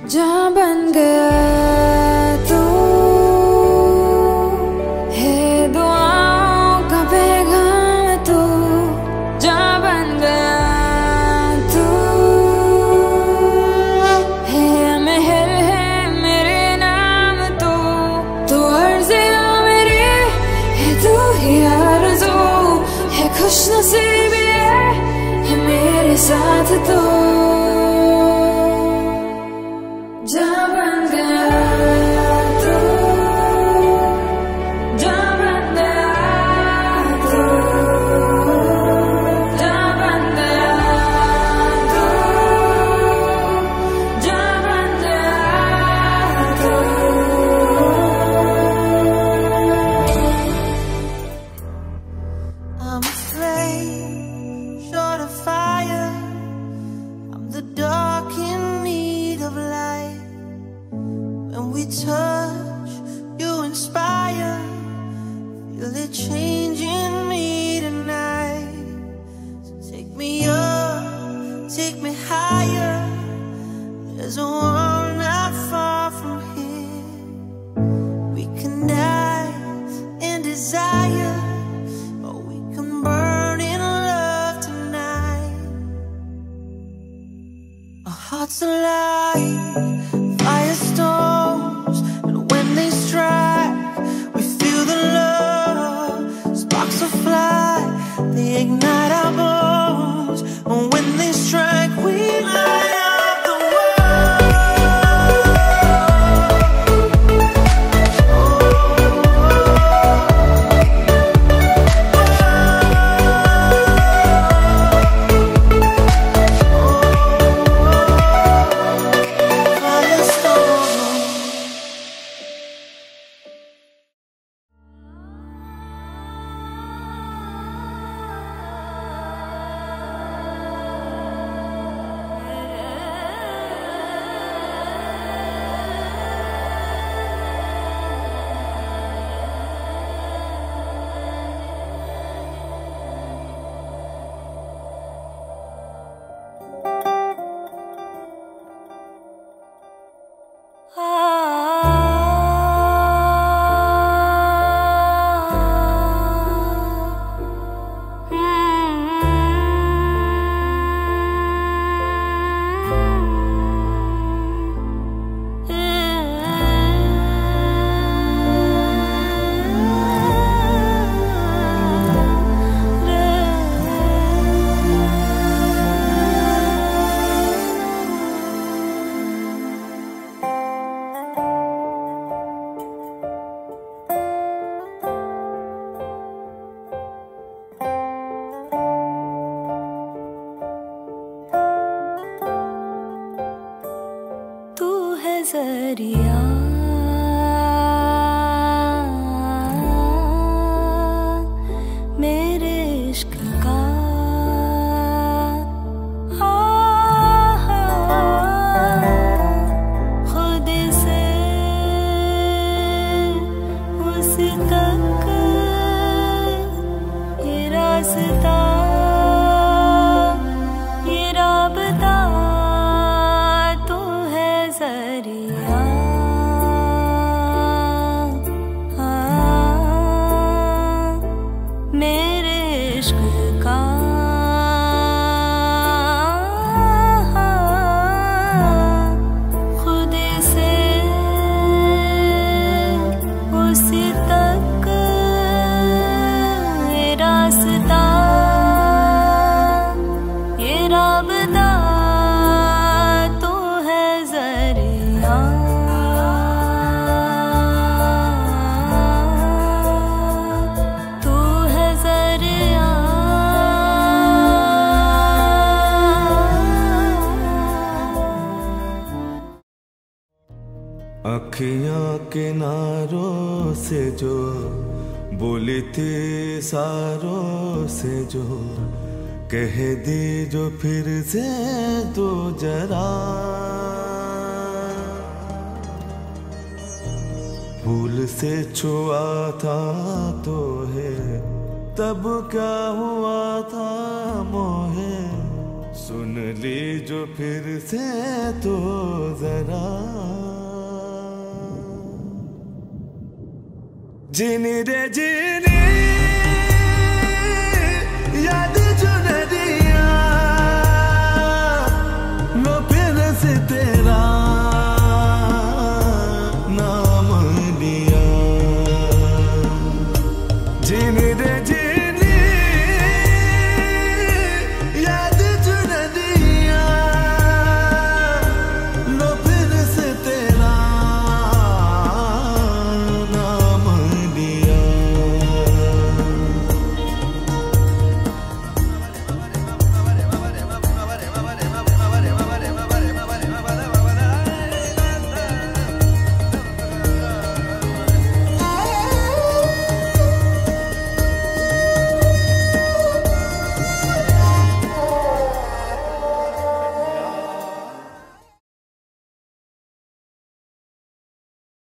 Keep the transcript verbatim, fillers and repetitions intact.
जहाँ बन गया तू है दुआओं का पैगाम तू, जहाँ बन गया तू है मेहर है मेरे नाम तू, तू अर्ज़िया मेरी है, तू ही आरज़ू है, खुशनसीबी है मेरे साथ तू। जहाँ बन गया तू, जहाँ बन गया तू, जहाँ बन गया तू, जहाँ बन गया तू। I'm a flame, short of fire. I'm the dark in need of light. When we touch, you inspire. Feel it changing me tonight. So take me up, take me higher. There's a world not far from here. We can die in desire, or we can burn in love tonight. Our hearts alive, firestorms, and when they strike, we feel the love. Sparks will fly, they ignite our bones, and when they strike, we light up the नजरिया मेरे इश्क का खुद से उस तक ये रास्ता ये राबता तू है जरिया मेरे इश्क का खुद से उस तक ये रास्ता ये राबता तू है जरिया तू है जरिया अखियाँ किनारों से जो बोली थी सारों से जो कह दी जो फिर से तो जरा भूल से छुआ था तो है तब क्या हुआ था मोहे सुन ली जो फिर से तो जरा जीने दे जीने